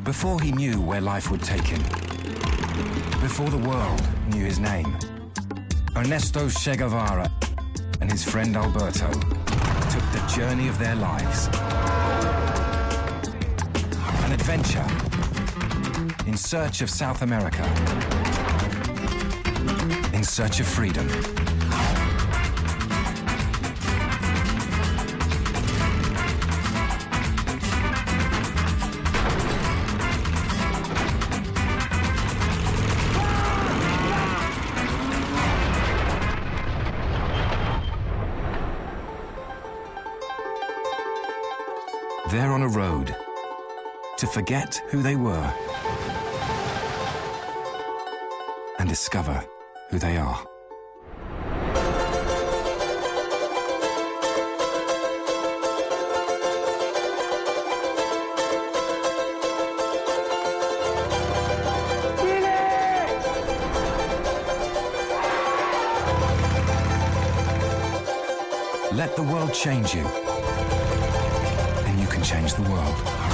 Before he knew where life would take him, before the world knew his name, Ernesto Che Guevara and his friend Alberto took the journey of their lives. An adventure in search of South America, in search of freedom. They're on a road to forget who they were and discover who they are. Let the world change you, and you can change the world.